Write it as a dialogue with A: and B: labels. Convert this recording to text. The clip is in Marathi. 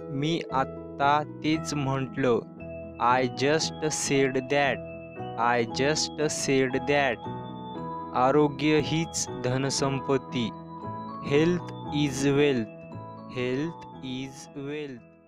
A: मी आत्ता तेच म्हटलं. I just said that. I just said that. आरोग्य हीच धनसंपत्ती. Health is wealth. Health is wealth.